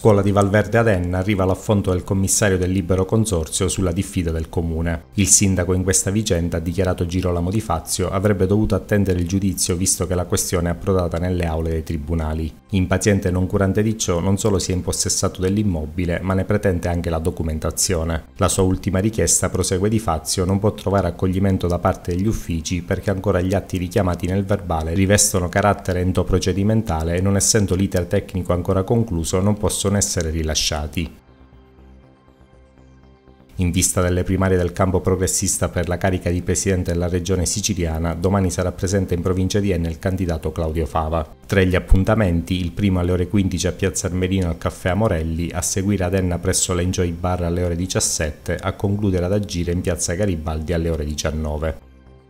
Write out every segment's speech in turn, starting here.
Scuola di Valverde ad Enna arriva l'affonto del commissario del Libero Consorzio sulla diffida del comune. Il sindaco in questa vicenda, ha dichiarato Girolamo Di Fazio, avrebbe dovuto attendere il giudizio visto che la questione è approdata nelle aule dei tribunali. Impaziente e non curante di ciò, non solo si è impossessato dell'immobile, ma ne pretende anche la documentazione. La sua ultima richiesta, prosegue Di Fazio, non può trovare accoglimento da parte degli uffici perché ancora gli atti richiamati nel verbale rivestono carattere entoprocedimentale e non essendo l'iter tecnico ancora concluso non possono essere rilasciati. In vista delle primarie del campo progressista per la carica di presidente della regione siciliana, domani sarà presente in provincia di Enna il candidato Claudio Fava. Tra gli appuntamenti, il primo alle ore 15 a Piazza Armerino al Caffè Amorelli, a seguire ad Enna presso l'Enjoy Bar alle ore 17, a concludere ad Agire in Piazza Garibaldi alle ore 19.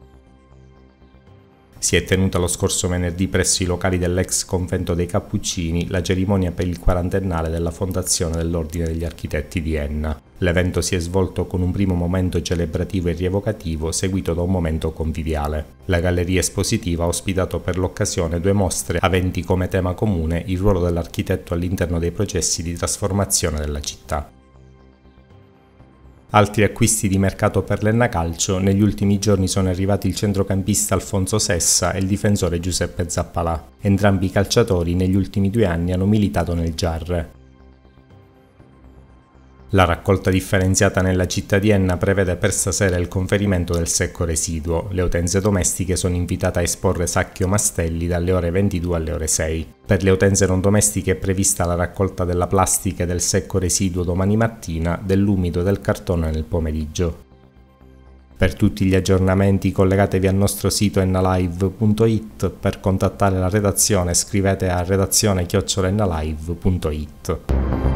Si è tenuta lo scorso venerdì presso i locali dell'ex convento dei Cappuccini la cerimonia per il quarantennale della fondazione dell'Ordine degli Architetti di Enna. L'evento si è svolto con un primo momento celebrativo e rievocativo seguito da un momento conviviale. La galleria espositiva ha ospitato per l'occasione 2 mostre aventi come tema comune il ruolo dell'architetto all'interno dei processi di trasformazione della città. Altri acquisti di mercato per l'Enna Calcio: negli ultimi giorni sono arrivati il centrocampista Alfonso Sessa e il difensore Giuseppe Zappalà. Entrambi i calciatori negli ultimi 2 anni hanno militato nel Giarre. La raccolta differenziata nella città di Enna prevede per stasera il conferimento del secco residuo. Le utenze domestiche sono invitate a esporre sacchi o mastelli dalle ore 22 alle ore 6. Per le utenze non domestiche è prevista la raccolta della plastica e del secco residuo domani mattina, dell'umido e del cartone nel pomeriggio. Per tutti gli aggiornamenti collegatevi al nostro sito ennalive.it, per contattare la redazione scrivete a redazione@ennalive.it.